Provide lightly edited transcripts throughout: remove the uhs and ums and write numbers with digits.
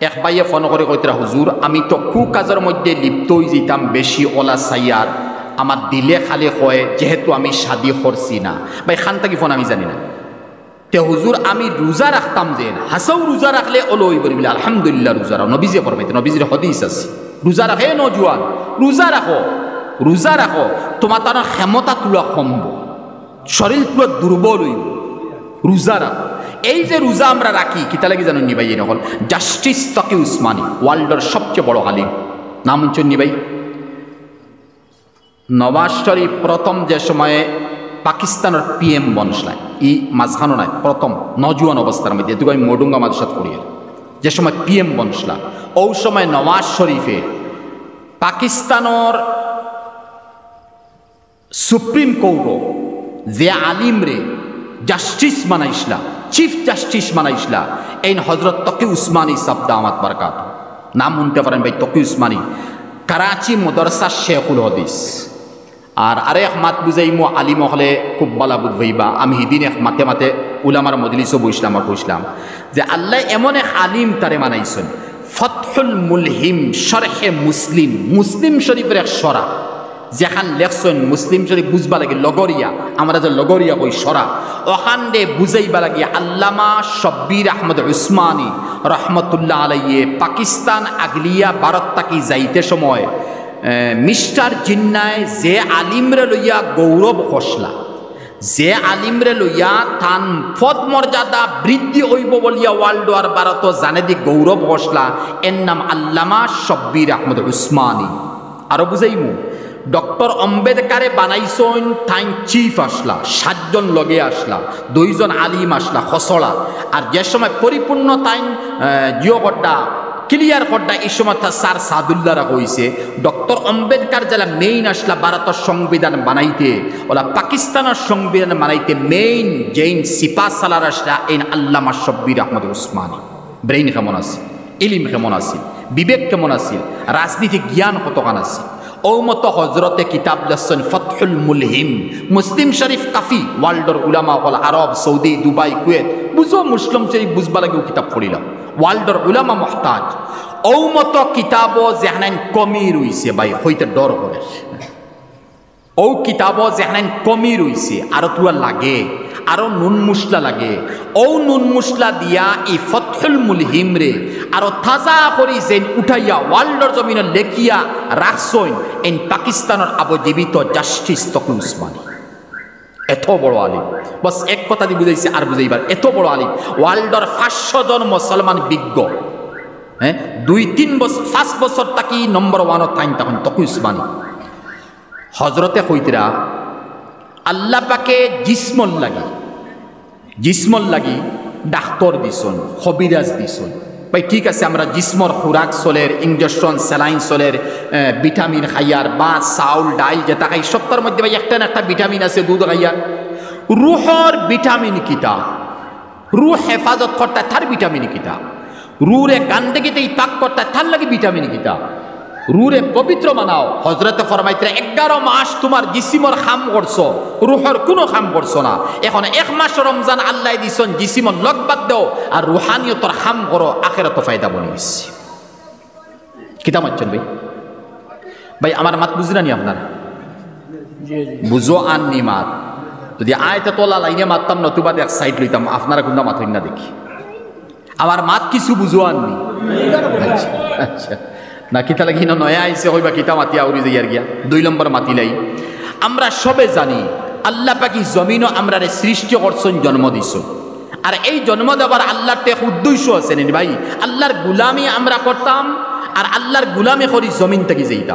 এক ভাইয়ে ফোন করে কইতরা, হুজুর আমি তো কুকাজের মধ্যে লিপ্ত হয়ে যেতাম বেশি ওলা সাইয়ার, আমার দিলে খালি হয় যেহেতু আমি শাদি করছি না। ভাই খানটা কি ফোন আমি জানি না। তে হুজুর আমি রোজা রাখতাম যে, হাসাও রোজা রাখলে ওলো ওই বলি, আলহামদুলিল্লাহ রোজা রাখো। নবীজে ফরমাইতে, নবীজির হদিস আছে, রোজা রাখে নজুয়ান, রোজা রাখো, রোজা রাখো, তোমার তার ক্ষমতা তুলা কমব, শরীর পুরো দুর্বল হইব, রোজা রাখো। এই যে রোজা আমরা রাখি কিতা লাগি জানেন নি ভাই? এই নকল জাস্টিস তকি উসমানী, ওয়ার্ল্ডের সবচেয়ে বড় আলিম, নাম শুনছেন নি ভাই? নওয়াজ শরীফ প্রথম যে সময়ে পাকিস্তানের PM বনসলায়, ই মাঝখানো নাই, প্রথম নজুয়ান অবস্থার মধ্যে, এটুকু আমি মডুঙ্গা মাদ্রাসাত করি, যে সময় PM বনসলা, ওই সময় নওয়াজ শরীফে পাকিস্তানের সুপ্রিম কোর্ট যে আলিম রে জাস্টিস বানাইসলা, চিফ জাস্টিস বানাইসলা, এই হজরত তকি উসমানী সাবদা আমাদ বারকাত, নাম শুনতে পারেন ভাই, তকি উসমানী, করাচি মদরসা শেখুল হদিস। আর আরেক মাত বুঝাইমো আলিম হলে খুব বালা বুধ ভাইবা, আমি সেদিন এক মাতে মাতে উলামার মজলিসও বসলাম আর কইসলাম যে আল্লাহ এমন এক আলিম তারে মানাইছেন, ফতহুল মুলহিম শরহে মুসলিম, মুসলিম শরীফের এক সরা যেখান লেখছেন, মুসলিম শরীফ বুঝবা লাগে লগরিয়া, আমরা যে লগরিয়া কই সরা, ওখান দে বুঝাইবা লাগে আল্লামা শব্বির আহমদ উসমানী রহমতুল্লাহ আলাইয়ে পাকিস্তান আগলিয়া ভারত তাকি যাইতে সময় মিস্টার জিন্নায় যে আলিমরে লইয়া গৌরব খসলা, যে আলিমরে লইয়া তান পদ মর্যাদা বৃদ্ধি হইব বলিয়া ওয়ার্ল্ড আর ভারত জানে দি গৌরব খসলা, এর নাম আল্লামা শব্বির আহমদ উসমানী। আরো বুঝাইমু, ডক্টর আম্বেদকারে বানাইছেন, তাইন চিফ আসলা, 7 জন লগে আসলা, 2 জন আলিম আসলা খসড়া, আর যে সময় পরিপূর্ণ তাইন জিও গড্ডা ক্লিয়ার করডা, এই সময় তার স্যার সাদুল্লাহরা হয়েছে। ডক্টর আম্বেদকার যারা মেইন আসলা ভারতের সংবিধান বানাইতে, ওলা পাকিস্তানের সংবিধান বানাইতে মেইন জৈন সিপা সালার আসলা এই আল্লামা শব্বির আহমদ উসমানী। ব্রেইন কেমন আছে, ইলিম কেমন আছে, বিবেক কেমন আছে, রাজনীতি জ্ঞান কতখান আছে। ও মতো হজরতে কিতাব লেখছেন ফতহুল মুলহিম, মুসলিম শরীফ কাফি, ওয়ার্ল্ডর উলামা হল আরব, সৌদি, দুবাই, কুয়েত, বুঝো মুসলিম শরীফ বুঝবা লাগেও কিতাব পড়িলাম, ওয়ার্ল্ডর উলামা মহতাজ। ও মতো কিতাবও যেহান কমি রইছে ভাই, হইতে ডর করে, ও কিতাবও যেহান কমি রইছে, আরো তুয়া লাগে, আরো নুন মুসলা লাগে, ও নুন মুসলা দিয়া এই ফতহুল মুলহিম রে আরো তাজা করি যেন উঠাইয়া ওয়ার্ল্ডর জমিনে লেখিয়া রাখছইন এই পাকিস্তানের আবজীবিত জাস্টিস তকি উসমানী। এত বড় আলিম, বস এক কথা দিয়ে বুঝাইছে আর বুঝাইবার, এত বড় আলিম, ওয়ার্ল্ডর 500 জন মুসলমান বিজ্ঞ, হ্যাঁ 2-3 বছর 5 বছর তাকি নম্বর 1 থাইন তখন তকি উসমানী। হজরতে কইতরা আল্লাহ পাকে জিসমল লাগি ডাক্তর দিছন, খবিরাজ দিছন। ভাই ঠিক আছে, আমরা জিসমর খুরাক চলের, ইঞ্জেকশন স্যালাইন চলের, ভিটামিন খাইয়ার, বা চাউল ডাইল যেটা খাই সপ্তাহের মধ্যে ভাই একটা না একটা ভিটামিন আছে, দুধ খাইয়ার। রুহর ভিটামিন কিতা, রুহ হেফাজত করতে তার ভিটামিন কিতা, রুরে গান্দেগিতে পাক করতে তার লাগে ভিটামিন কিতা, রুরে পবিত্র বানাও। হজরতে ফরমাইতে 11 মাস তোমার জিসিমর খাম করছো, রুহর কোনো খাম করছো না। এখন 1 মাস রমজান আল্লাহ দিছন, জিসিমর লগ বাদ দাও আর রুহানিয়তর খাম করো, আখেরাত ফায়দা বনে গেছে। কিতা মানছেন ভাই? ভাই আমার মাত বুঝি না নি আপনার? বুঝো আননি মাত, যদি আয়তে তোলা লাইনে মারতাম নতুবা এক সাইড লইতাম, আপনারা কোনটা মাত হইন না দেখি। আমার মাত কিছু বুঝো আননি? আচ্ছা আচ্ছা, না কিতা লাগি না নয়া আইসে হইবা কিতা মাতি আউরি যাইয়ার গিয়া 2 নম্বর মাতিলাই। আমরা সবে জানি আল্লাহ পাকি জমিনও আমরা সৃষ্টি করছেন, জন্ম দিছ, আর এই জন্ম দেওয়ার আল্লাহর তে উদ্দেশ্য আছে নি ভাই, আল্লাহর গুলামি আমরা করতাম, আর আল্লাহর গুলামি করি জমিন থেকে যাইতাম।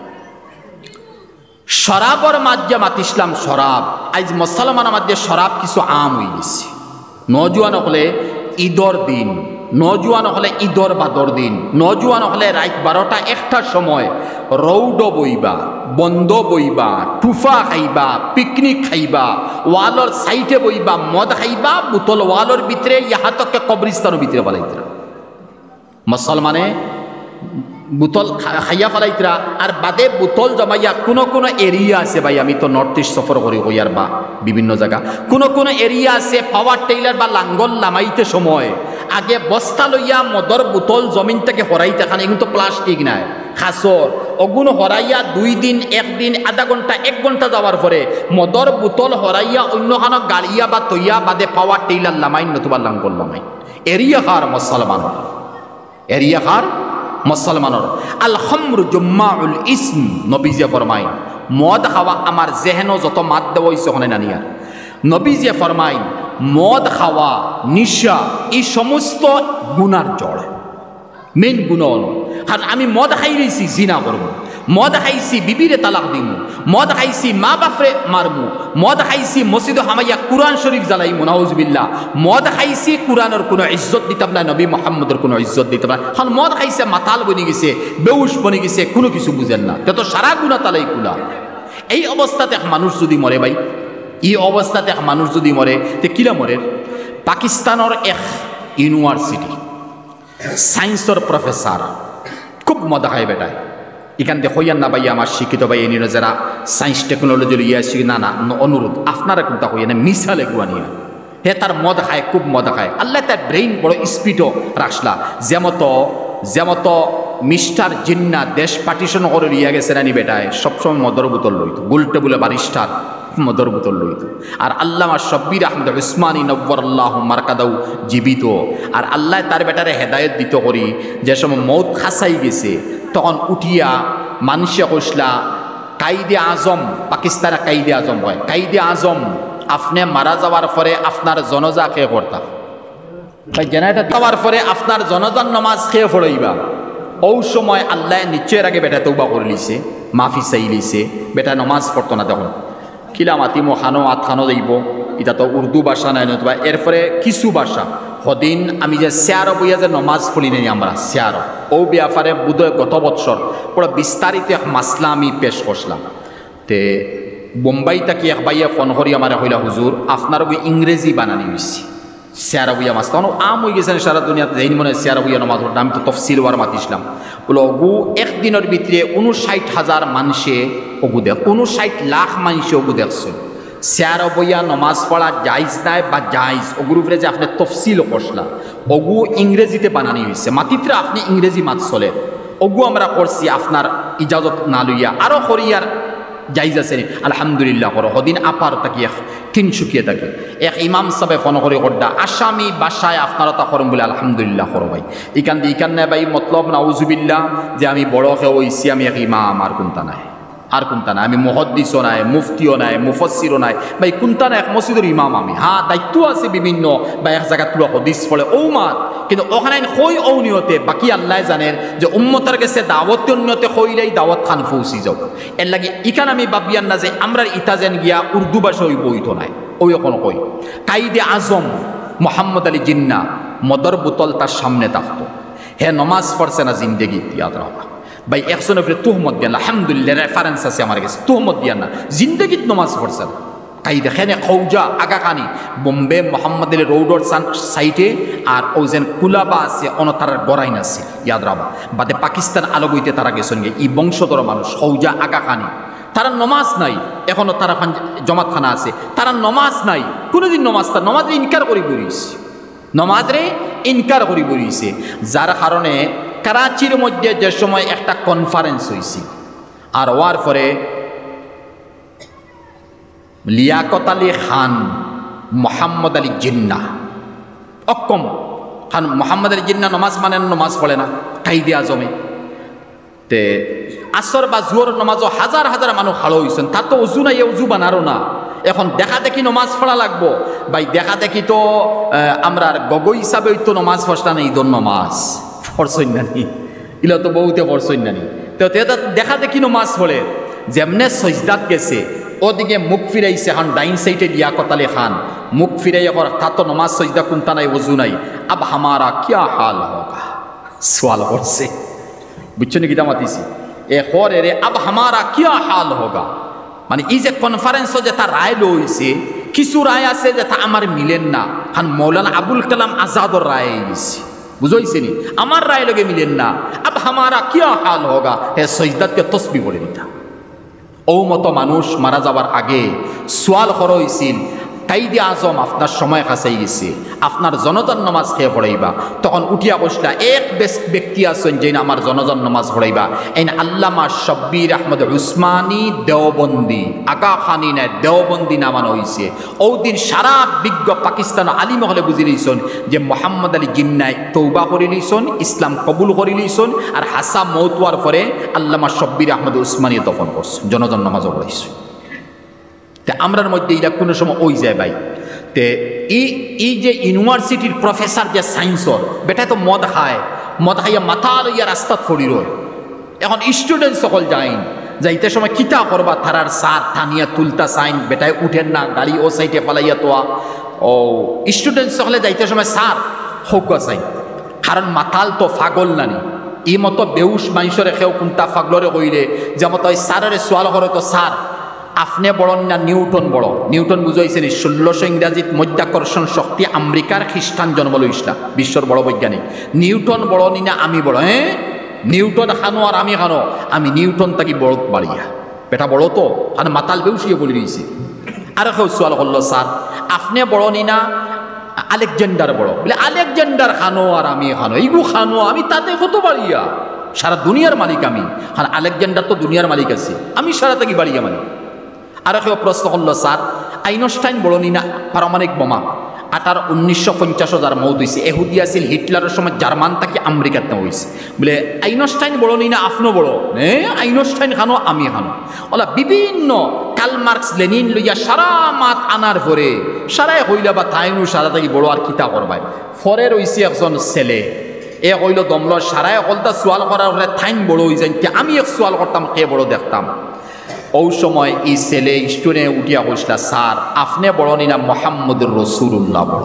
শরাবর মাঝে মাতিসলাম শরাব, আজ মুসলমানের মধ্যে শরাব কিছু আম হয়ে গেছে। নজওয়ান হলে ঈদর দিন, নজওয়ান হলে ঈদর বাদর দিন, নজওয়ান হলে রাত 12টা-1টার সময় রৌড বইবা, বন্ধ বইবা, টুফা খাইবা, পিকনিক খাইবা, ওয়ালর সাইটে বইবা, মদ খাইবা, বোতল ওয়ালর ভিতরে, ইহাতকে কবরিস্তানের ভিতরে পালাইতরা মুসলমানে বোতল খাইয়া ফেলাইতরা। আর বাদে বোতল জমাইয়া কোনো এরিয়া আছে ভাই, আমি তো নর্থ ইস্ট সফর করি হইয়ার বা বিভিন্ন জায়গা, কোনো এরিয়া আছে পাওয়ার টেইলার বা লাঙ্গল লামাইতে সময় আগে বস্তা লইয়া মদর বোতল জমিন থেকে হরাইতে খান, এগুলো তো প্লাস্টিক নাই, খাসর অগুন হরাইয়া 2 দিন 1 দিন আধা ঘন্টা 1 ঘন্টা যাওয়ার পরে মদর বোতল হরাইয়া অন্যখানো গাড়িয়া বা তৈয়া বাদে পাওয়ার টেইলার লামাইন নতুবা লাঙ্গল লামাইন। এরিয়া হার মুসলমানের, এরিয়া হার মুসলমানের। আল খামরু জুম্মাউল ইসম, নবীজি ফরমাইন মদ খাওয়া আমার জেহেনও যত মাত দেওয়া হয়েছে ওখানে নানিয়া। নবীজি ফরমাইন মদ খাওয়া নিশা এই সমস্ত গুনার জড়, মেন গুণ। কারণ আমি মদ খাই রয়েছি জিনা করবো, মদ খাইছি বিবিরে তালাক দিমু, মদ খাইছি মা বাপরে মারমু, মদ খাইছি মসজিদ হামাইয়া কুরআন শরীফ জ্বালাইমু, নাউজুবিল্লাহ। মদ খাইছি কুরআনের কোনো ইজ্জত দিতাম না, নবী মুহাম্মদের কোনো ইজ্জত দিতাম না। কারণ মদ খাইছে মাতাল বনি গেছে, বেউস বনি গেছে, কোনো কিছু বুঝেন না, তো সারা গুণা তালাই কুলা। এই অবস্থাতে এক মানুষ যদি মরে ভাই, এই অবস্থাতে এক মানুষ যদি মরে তে কিলা মরে? পাকিস্তানের এক ইউনিভার্সিটি সায়েন্সর প্রফেসর খুব মদ খায় বেটায়। এখান থেকে হইয়ান না ভাই আমার শিক্ষিত ভাই এনে যারা সায়েন্স টেকনোলজি ইয়ে শিখি, না না অনুরোধ আপনারা কোনটা হইয়া না মিশালে গুয়া নিয়ে হে তার মদ খায়, খুব মদ খায়। আল্লাহ তার ব্রেইন বড় স্পিডও রাখলা, যেমত মিস্টার জিন্না দেশ পার্টিশন করে লিয়া গেছে রানি বেটায়, সবসময় মদর বোতল লইত, গুলটে বলে বারিস্টার মদর বোতল লইত। আর আল্লামা শব্বির আহমদ উসমানী নব্বরাল্লাহু মারকাদাউ জীবিত। আর আল্লাহ তার বেটারে হেদায়েত দিত করি, যে সময় মৌত খাসাই গেছে তখন উঠিয়া মানুষে কইসলা কাইদে আজম, পাকিস্তানে কাইদে আজম হয়, কাইদে আজম আপনি মারা যাওয়ার পরে আপনার জনজা খেয়ে করতাম, জেনারেটার দেওয়ার পরে আপনার জনজান নামাজ খেয়ে পড়াইবা। ওই সময় আল্লাহ নিশ্চয়ের আগে বেটা তৌবা করে লিছে, মাফি চাই লিছে, বেটা নমাজ পড়তো না তখন। খিলা মাতিমো খানো আত খানো যাইব, এটা তো উর্দু ভাষা নাই নতুবা এরপরে কিছু ভাষা সদিন আমি যে শেয়ার বইয়া যে নমাজ পড়ি নাই আমরা শেয়ার, ও ব্যাপারে বোধহয় গত বৎসর পুরো বিস্তারিত এক মাসলা আমি পেশ করলাম। তে বোম্বাই থাকি এক বাইয়া ফোন করি আমার হইলা হুজুর আপনার ওই ইংরেজি বানানি হয়েছি শেয়ারা বইয়া মাস, তখন আম হয়ে গেছেন সারা দুনিয়াতে যেই মনে শেয়ারা বইয়া নমাজ পড়তাম। আমি তো তফসিল ওয়ার মাতিছিলাম বলো অগু একদিনের ভিতরে 59,000 মানুষে অগু দেখ, 59 লাখ মানুষে অগু দেখছে শেয়ারা বইয়া নমাজ পড়া জায়জ নাই বা জায়জ অগুর উপরে যে আপনি তফসিল করছিলাম অগু ইংরেজিতে বানানি হয়েছে, মাতিত্রে আপনি ইংরেজি মাত চলে অগু আমরা করছি আপনার ইজাজত না লইয়া, আরও করিয়ার জাইজ আছে আলহামদুলিল্লাহ করো। হদিন আপার তাকি এক তিনসুকিয়ে থাকে এক ইমাম সাহেব ফোন করে করডা আসামি বাসায় আপনারা তা করেন বলে আলহামদুলিল্লাহ করো ভাই। ইকান নাই ভাই মতলব নাউজুবিল্লাহ যে আমি বড় খেয়ে হইছি আমি এক ইমাম, আর কোনটা নাই, আর কোনটা নাই, আমি মুহাদ্দিসও নাই, মুফতিও নাই, মুফাসসিরও নাই ভাই, কোনটা নাই এক মসজিদের ইমাম আমি। হ্যাঁ দায়িত্ব আছে বিভিন্ন বা এক জায়গা তুলা হদিস পড়ে ও মাত, কিন্তু ওখানে হই ও নিয়তে বাকি আল্লাহ জানেন যে উম্মতের কাছে দাওয়াত নিয়তে হইলেই দাওয়াত খান পৌঁছি যাও। এর লাগে ইখান আমি ভাবিয়ান না যে আমরা ইতা যেন গিয়া উর্দু ভাষা ওই বইত নাই, ওই এখন কই কাইদে আজম মোহাম্মদ আলী জিন্না মদর বোতল তার সামনে থাকতো, হে নমাজ পড়ছে না জিন্দেগি ইয়াদ রাখা ভাই। একজনের উপরে তুহমত দিয়া না, আলহামদুলিল্লাহ রেফারেন্স আছে আমার কাছে, তুহমত দিয়া না জিন্দগিত নমাজ পড়ছে না। তাই দেখেন খৌজা আগাখানি বোম্বে মোহাম্মদ আলী রোডর সাইটে আর ও যেন কুলাবা আছে অনতার গড়াইন আছে ইয়াদ রাবা বাদে পাকিস্তান আলোগইতে তারা গেছেন গে এই বংশধর মানুষ খৌজা আগাখানি, তারা নমাজ নাই এখনো, তারা জমাতখানা আছে, তারা নমাজ নাই কোনোদিন নমাজ, তার নমাজে ইনকার করি বলিছে, নমাজরে ইনকার করি বলিছে। যার কারণে করাচির মধ্যে যে সময় একটা কনফারেন্স হয়েছে আর হওয়ার পরে লিয়াকত আলী খান মোহাম্মদ আলী জিন্না অক্ষম খান, মোহাম্মদ আলী জিন্না নমাজ মানেন, নমাজ পড়ে না কাইদে আজমে। তে আসর বা জোর নমাজও হাজার হাজার মানুষ হালো হয়েছেন, তার তো উজু নাই, উজু বানারও না। এখন দেখা দেখি নমাজ পড়া লাগবো ভাই, দেখা দেখি তো আমরা গগৈ হিসাবে তো নমাজ পড়া নেই, ঈদর নমাজ ফরসৈন্যানি ইলা তো বহুতে ফরসৈন্যানি, তো দেখা দেখি নমাজ পড়ে যেমনে সজদাত গেছে ওদিকে মুখ ফিরাইছে খান ডাইন সাইডে লিয়াকত আলী খান মুখ ফিরাই এখন তা তো নমাজ সজদা কোনটা নাই, ওযু নাই, আব হামারা কিয়া হাল হোগা সওয়াল করছে, বুঝছো নি কিতা মাতিছি এ খরে রে আব হামারা কিয়া হাল হোগা, মানে এই যে কনফারেন্সও যে তার রায় লইছে কিছু রায় আছে যে তা আমার মিলেন না, খান মৌলানা আবুল কালাম আজাদর রায় গেছে, বুঝাইছে নি আমার রায় লগে মিলেন না, আব হামারা কিয়া হাল হোগা, হে সজদাতকে তসবি বলে দিতা। ও মতো মানুষ মারা যাবার আগে সোয়াল করা হয়েছিল কাইদে আজম আপনার সময় কাছাই গেছে, আপনার জনজান নামাজ খেয়ে পড়াইবা। তখন উঠিয়া বসলা এক ব্যক্তি আছেন যে আমার জনজান নামাজ পড়াইবা, এই আল্লামা শব্বির আহমদ উসমানী দেওবন্দি, আগা খানি নাই দেওবন্দি নামানো হয়েছে। ওদিন সারা বিজ্ঞ পাকিস্তান আলী মহলে বুঝি লইছন যে মোহাম্মদ আলী জিন্নাই তৌবা করে লইছন, ইসলাম কবুল করে লইছন, আর হাসা মৌতুয়ার পরে আল্লামা শব্বির আহমদ উসমানী দফন করছেন, জনজান নামাজও পড়াইছে। তে আমরার মধ্যে এটা কোনো সময় ওই যায় ভাই। তে এই যে ইউনিভার্সিটির প্রফেসর যে সায়েন্সর বেটা তো মদ খাইয়া মাথা লইয়া রাস্তাত পড়ি রয়। এখন স্টুডেন্ট সকল যাইন, যাইতে সময় কিতা করবা থারার সার টানিয়া তুলতা সাইন, বেটায় উঠেন না, গাড়ি ও সাইডে পালাইয়া তোয়া। ও স্টুডেন্ট সকলে যাইতে সময় সার হোক সাইন, কারণ মাতাল তো ফাগল নানি। ই মতো বেউস মানুষরে খেও কোনটা ফাগলরে কইলে যেমন তো সারের সোয়াল করে তো সার আপনি বড় না নিউটন বড়। নিউটন বুঝাইছেন 1600 ইংরাজিত মধ্যাকর্ষণ শক্তি আমেরিকার খ্রিস্টান জন্ম লইসলা, বিশ্বর বড় বৈজ্ঞানিক। নিউটন বড় নি না আমি বড়? নিউটন খানো আর আমি খানো, আমি নিউটন তাকি বড় বাড়িয়া। বেটা বড় তো আর মাতাল বেউসিয়ে বলে দিয়েছে। আর কেউ সোয়াল করলো স্যার আপনি বড় নি না আলেকজান্ডার বড়? বলে আলেকজান্ডার খানো আর আমি খানো, এইগু খানো আমি তাতে কত বাড়িয়া, সারা দুনিয়ার মালিক আমি। কারণ আলেকজান্ডার তো দুনিয়ার মালিক আছে, আমি সারা তাকি বাড়িয়া মালিক। আর কেউ প্রশ্ন করলো স্যার আইনস্টাইন বড় নি না পারমাণবিক বোমা 1950 মৌত হয়েছে, এহুদি আছিল হিটলারের সময় জার্মান তাকে আমেরিকাতে হয়েছে। বলে আইনস্টাইন বড় নি না আপনি বড়? আইনস্টাইন খানো আমি খানো। ওলা বিভিন্ন কার্ল মার্কস লেনিন লইয়া সারা মাত আনার পরে সারাই হইলা বা তাইনু সারা থাকি বড় আর কিতা করবাই। ফরে রয়েছে একজন ছেলে, এ কইল দমল সারাই কলতা সোয়াল করার পরে থাইন বড় হয়ে যায়, আমি এক সোয়াল করতাম কে বড় দেখতাম। ওই সময় এই ছেলে স্টুডেন্ট উঠিয়া বসলা স্যার আপনি বড় নি না মোহাম্মদুর রসুল্লাহ বড়?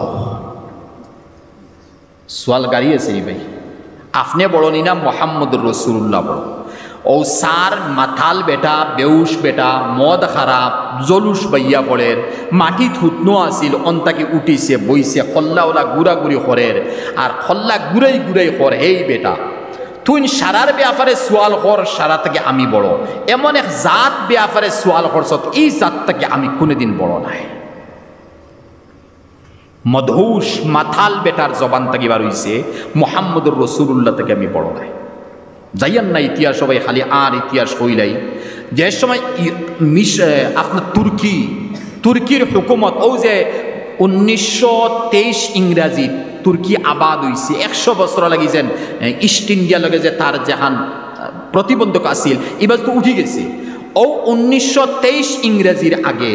সোয়াল গাড়িয়েছে নি ভাই, আপনি বড় নি না মোহাম্মদুর রসুল্লাহ বড়? ও স্যার মাথাল বেটা বেউস বেটা মদ খারাপ জলুস বাইয়া পড়ের, মাটি থুতনো আসিল অন্তাকে উঠিছে বইছে, খল্লা ওলা গুড়াগুড়ি করের আর খল্লা গুড়াই গুড়াই কর। এই বেটা তুই সারার ব্যাপারে সোয়াল কর, সারা থেকে আমি বড়। এমন এক জাত ব্যাপারে সোয়াল করছ, এই জাত থেকে আমি কোনোদিন বড় নাই। মধুস মাথাল বেটার জবান থেকে বার হইছে মোহাম্মদুর রসুল্লাহ থেকে আমি বড় নাই। যাইয়ান না ইতিহাস সবাই খালি আর ইতিহাস হইলাই। যে সময় আপনার তুর্কির হুকুমত ও যে 1923 ইংরাজিত তুর্কি আবাদ হয়েছে, 100 বছর লাগিয়েছেন ইস্ট ইন্ডিয়া লগে যে তার যেহান প্রতিবন্ধক আছিল এবার তো উঠি গেছে। ও 1923 ইংরাজির আগে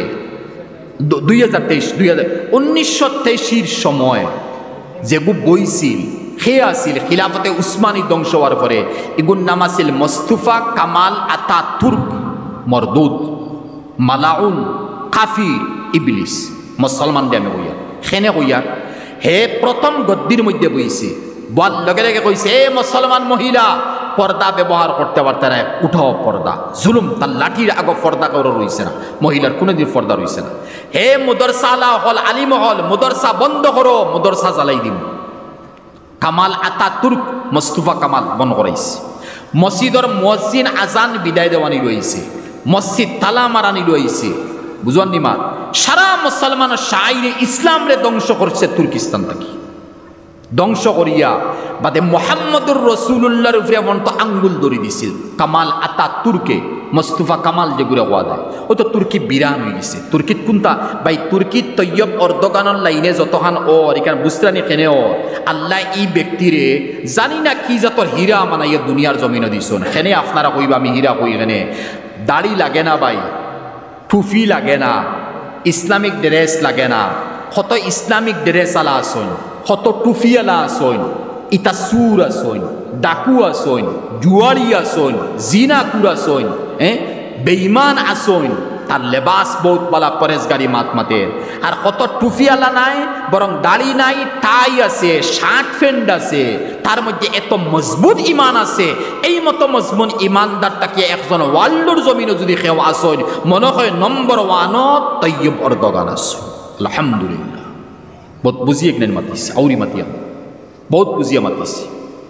1923 সময় যেগু বইছিল সে আসিল খিলাফতে উসমানী ধ্বংস হওয়ার পরে, এগুর নাম আছিল মোস্তফা কামাল আতাতুর্ক মরদুদ মালাউন কাফির ইবলিস। মুসলমান দিয়ে আমি কইয়া সেনে কইয়ার হে প্রথম গদ্দির মধ্যে বইছে, বল লগে লগে কইছে এ মুসলমান মহিলা পর্দা ব্যবহার করতে পারতে না, উঠাও পর্দা। জুলুম তার লাঠির আগে পর্দা কারো রয়েছে না, মহিলার কোনোদিন পর্দা রয়েছে না। হে মুদরসা হল আলিম হল মুদরসা বন্ধ করো, মুদরসা জ্বালাই দিব। কামাল আতাতুর্ক মোস্তফা কামাল বন্ধ করাইছে। মসজিদর মসজিদ আজান বিদায় দেওয়ানি রয়েছে, মসজিদ তালা মারানি রয়েছে। বুঝুন নিমা সারা মুসলমান শাইরে ইসলাম রে ধ্বংস করছে তুর্কিস্তান থেকে। ধ্বংস করিয়া বাদে মোহাম্মদুর রসুল্লাহর উপরে এমন তো আঙ্গুল ধরি দিছিল কামাল আতাতুর্কে। মোস্তফা কামাল যেগুলো কোয়া যায় ও তো তুর্কি বিরান হয়ে গেছে। তুর্কিত কোনটা ভাই? তুর্কিত তৈয়ব অর্দোগানের লাইনে যতখান ওর এখানে বুঝরানি কেনে ও আল্লাহ এই ব্যক্তিরে জানি না কি জাতর হীরা মানাইয়া দুনিয়ার জমিনে দিছন। সেনে আপনারা কইবা আমি হীরা কই এখানে। দাড়ি লাগে না ভাই, টুফি লাগে না, ইসলামিক ড্রেস লাগে না। কত ইসলামিক ড্রেস আলা আসন, কত টুফি আলা আসন, ইতা সুর আসন, ডাকু আসন, জুয়ারি আসন, জিনাকুর আসন, বেঈমান আসন। তার লেবাস বহুত বালা পরেশগারি মাতমাতের। আর কত টুফি আলা নাই, বরং দাড়ি নাই, টাই আছে, শার্ট প্যান্ট আছে, তার মধ্যে এত মজবুত ইমান আছে। এই মতো মজবুত ইমানদারটাকে একজন ওয়ার্ল্ডর জমিনে যদি কেউ আসন, মনে হয় নম্বর 1 তৈয়ব অর্দোগান আছে। আলহামদুলিল্লাহ বহুত বুঝিয়ে কিনে মাতিছে, আউরি মাতিয়া বহুত বুঝিয়া মাতিছে।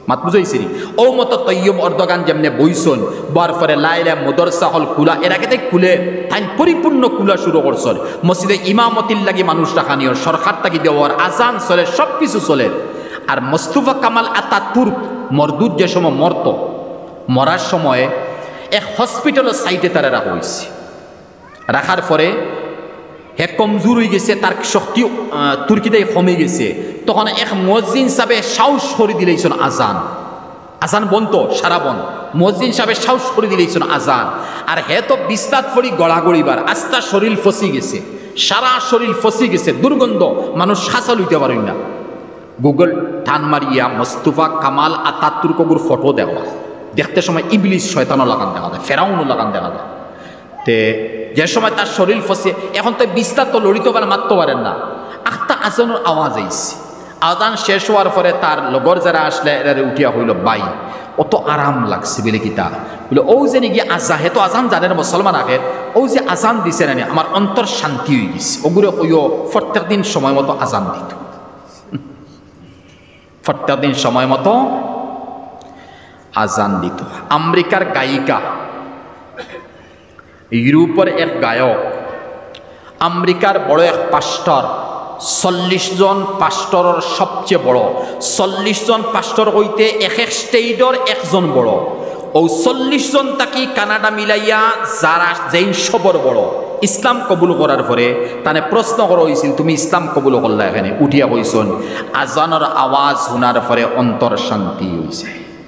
মাত বুঝাইছি ও মতো তৈয়ব অর্দগান যেমনে বইছন বার পরে লাইলা মদরসা হল কুলা এর আগে খুলে তাই পরিপূর্ণ কুলা শুরু করছন মসজিদে ইমামতির লাগি মানুষ রাখানিও সরকার তাকি দেওয়ার আজান চলে সব কিছু চলে আর মোস্তফা কামাল আতাতুর্ক মরদুদ যে সময় মরার সময়ে এক হসপিটালের সাইটে তারা রাখা হয়েছে রাখার পরে হে কমজোর হয়ে গেছে তার শক্তি তুর্কিটাই কমে গেছে তখন এক মুয়াজ্জিন সাহেব সাহস করে দিলেইছেন আজান বন্ধ সারা বন্ধ মুয়াজ্জিন সাহেব সাহস করে দিলেইছেন আজান আর হে তো বিস্তার পড়ি গড়াগড়িবার আস্তা শরীর ফসি গেছে সারা শরীর ফসি গেছে দুর্গন্ধ মানুষ শ্বাসা লইতে পারেন না গুগল টান মারিয়া মোস্তফা কামাল আতাতুর্কগুর ফটো দেওয়া দেখতে সময় ইবলিস শয়তানও লাগান দেখা যায় ফেরাউনও লাগান দেখা যায় তে যে সময় তার শরীর ফসে এখন তো বিস্তার তো লড়িতে পারে মারতে পারেন না আখতা আজানোর আওয়াজ আইছে আজান শেষ হওয়ার পরে তার লগর যারা আসলে এরা উঠিয়া হইল বাই অত আরাম লাগছে বলে কিতা বলে ও যে নাকি আজা হে তো আজান জানে না মুসলমান আখের ও যে আজান দিছে না আমার অন্তর শান্তি হয়ে গেছে ওগুলো কইও প্রত্যেক দিন সময় মতো আজান দিত প্রত্যেক দিন সময় মতো আজান দিত আমেরিকার গায়িকা ইউরোপের এক গায়ক আমেরিকার বড় এক পাস্টর 40 জন পাস্টরের সবচেয়ে বড় 40 জন পাস্টর হইতে এক এক স্টেটর একজন বড় ও 40 জন তাকে কানাডা মিলাইয়া যারা যেই সবর বড় ইসলাম কবুল করার পরে তানে প্রশ্ন করা হয়েছিল তুমি ইসলাম কবুল করলা এখানে উঠিয়া কইছেন আজানের আওয়াজ শোনার পরে অন্তর শান্তি হয়েছে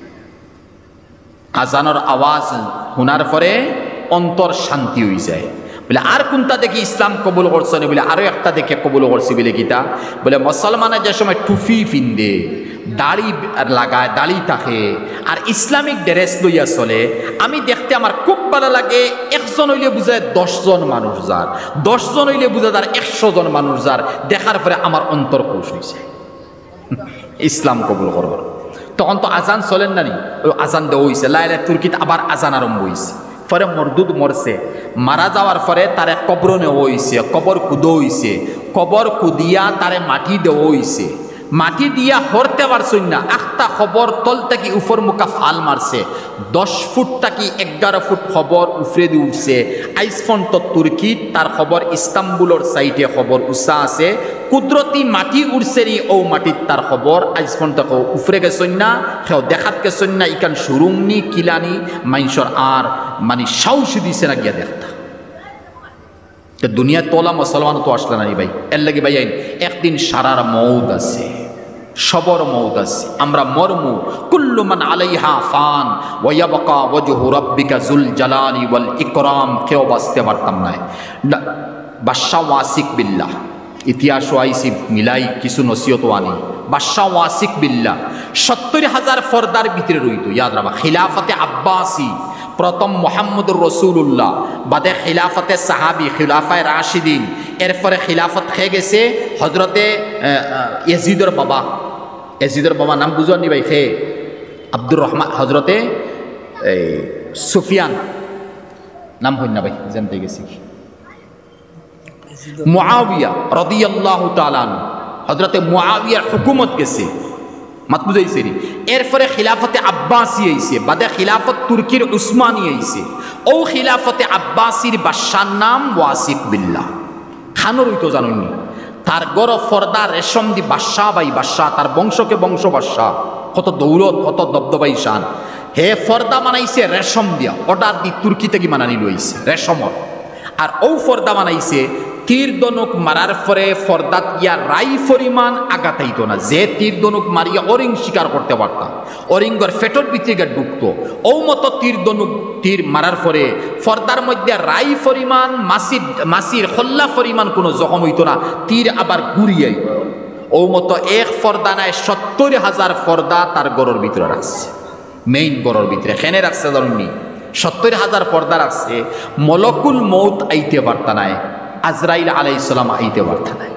আজানের আওয়াজ শোনার পরে অন্তর শান্তি হয়ে যায় বলে আর কোনটা দেখি ইসলাম কবুল করছে না বলে আরো একটা দেখে কবুল করছি বলে গীতা বলে মুসলমানের যে সময় টুফি পিন্দে দাড়ি লাগায় দাড়ি থাকে আর ইসলামিক ড্রেস লইয়া চলে আমি দেখতে আমার খুব ভালো লাগে একজন হইলে বুঝায় 10 জন মানুষ যার 10 জন হইলে বুঝা যার 100 জন মানুষ যার দেখার পরে আমার অন্তর খুশ হয়েছে ইসলাম কবুল করবার তখন তো আজান চলেন না নি ওই আজান দেওয়া হয়েছে লাইলা তুর্কিত আবার আজান আরম্ভ হয়েছে পরে মরদুদ মরছে মারা যাওয়ার পরে তারে কবর নেওয়া হয়েছে কবর কুদো হয়েছে কবর কুদিয়া তারে মাটি দেওয়া হয়েছে মাটি দিয়া হরতে পারছই না আখটা খবর তল থেকে উপর মুখা ফাল মারছে 10 ফুট থেকে 11 ফুট খবর উফরে দিয়ে উঠছে আইসফোন তো তুর্কি তার খবর ইস্তাম্বুলের সাইটে খবর উষা আছে কুদরতি মাটি উড়ছে রি ও মাটির তার খবর আইসফোন তখন উফরে গেছই না সেও দেখাত গেছই না ইকান সুরুংনি কিলানি মাইনসর আর মানে সাহস দিছে না গিয়া দেখতা দুনিয়া তোলা মুসলমান তো আসলে না ভাই এর লাগে ভাই একদিন সারার মৌত আছে সবর মৌত আছে আমরা মরমু কুল্লু মান আলাইহা ফান ওয়া ইয়াবকা ওয়াজহু রাব্বিকা যুল জালালি ওয়াল ইকরাম কেউ বাঁচতে পারতাম না বাদশা ওয়াসিক বিল্লাহ ইতিহাস আইসি মিলাই কিছু নসিহত আনি বাদশা ওয়াসিক বিল্লাহ 70,000 ফরদার ভিতরে রইতো ইয়াদ রাখবা খিলাফতে আব্বাসি প্রথম মোহাম্মদুর রসুল্লাহ বাদে খিলাফতে সাহাবি খিলাফায় রাশিদিন এরপরে খিলাফত খেয়ে গেছে হজরতে ইয়াজিদের বাবা নাম বুঝানি ভাই খে আব্দুর রহমান হজরতে সুফিয়ান নাম হই না ভাই জানতে গেছি মুআবিয়া রাদিয়াল্লাহু তাআলা হজরতে মুআবিয়ার হুকুমত গেছে মাত বুঝাইছে এরপরে খিলাফতে আব্বাসি আইছে বাদে খিলাফত তুর্কির উসমানি আইছে ও খিলাফতে আব্বাসির বাদশার নাম ওয়াসিক বিল্লাহ খানোর হইতো জানুননি তার গড় ফর্দা রেশম দি বাদশাহ বাই বাদশাহ তার বংশকে বংশ বাদশাহ কত দৌলত কত দবদবাই শান হে ফর্দা বানাইছে রেশম দিয়া অর্ডার দি তুর্কি থেকে বানানি লইছে রেশমর আর ও ফর্দা বানাইছে তীর দনুক মারার পরে ফর্দাত ইয়া রাই পরিমাণ আগাতাইতো না যে তীর দনুক মারিয়া অরিং শিকার করতে পারতাম অরিঙ্গর ফেটর ভিতরে ঢুকতো ও মতো তীর মারার পরে ফর্দার মধ্যে রাই পরিমাণ মাসির খল্লা পরিমাণ কোনো জখম হইতো না তীর আবার ঘুরিয়াই ও মতো এক ফর্দা নাই 70,000 ফর্দা তার গড়ের ভিতরে রাখছে মেইন গড়ের ভিতরে খেনে রাখছে ধরুননি 70,000 ফর্দা রাখছে মলকুল মৌত আইতে পারতা নাই আজরাইল আলাইহিস সালাম আইতে পারত না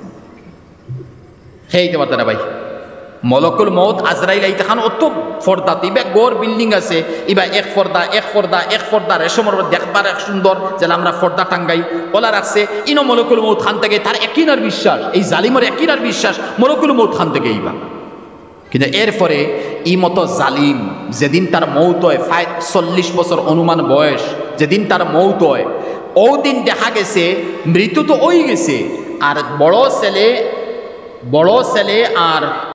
খেইতে পারত না ভাই মলকুল মৌত আজরাইল আইতে খান অত ফর্দা ইবা গোর বিল্ডিং আছে ইবা এক ফর্দা রেশমের দেখবার এক সুন্দর যে আমরা ফর্দা টাঙ্গাই ওলা রাখছে ইনো মলকুল মৌত খান থেকে তার একিনার বিশ্বাস এই জালিমের একিনার বিশ্বাস মলকুল মৌত খান থেকে ইবা কিন্তু এরপরে ই মতো জালিম যেদিন তার মৌত হয় 40 বছর অনুমান বয়স, যেদিন তার মৌত হয় ও দিন দেখা গেছে মৃত্যু তো ওই গেছে, আর বড় ছেলে আর